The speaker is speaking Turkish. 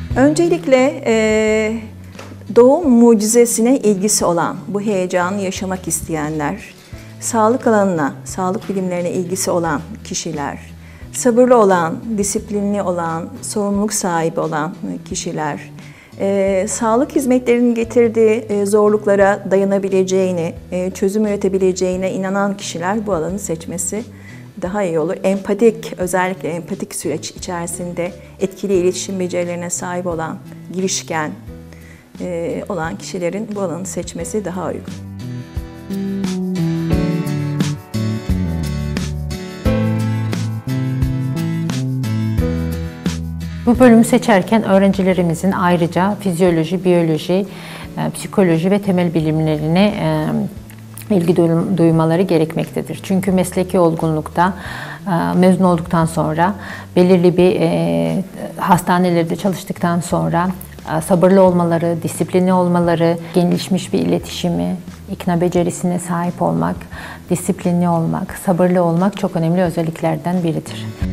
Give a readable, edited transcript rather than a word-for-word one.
Öncelikle doğum mucizesine ilgisi olan, bu heyecanı yaşamak isteyenler, sağlık alanına, sağlık bilimlerine ilgisi olan kişiler, sabırlı olan, disiplinli olan, sorumluluk sahibi olan kişiler, sağlık hizmetlerinin getirdiği zorluklara dayanabileceğini, çözüm üretebileceğine inanan kişiler bu alanı seçmesi daha iyi olur. Empatik, özellikle empatik süreç içerisinde etkili iletişim becerilerine sahip olan, girişken olan kişilerin bu alanı seçmesi daha uygun. Bu bölümü seçerken öğrencilerimizin ayrıca fizyoloji, biyoloji, psikoloji ve temel bilimlerine ilgi duymaları gerekmektedir. Çünkü mesleki olgunlukta mezun olduktan sonra belirli bir hastanelerde çalıştıktan sonra sabırlı olmaları, disiplinli olmaları, gelişmiş bir iletişimi, ikna becerisine sahip olmak, disiplinli olmak, sabırlı olmak çok önemli özelliklerden biridir.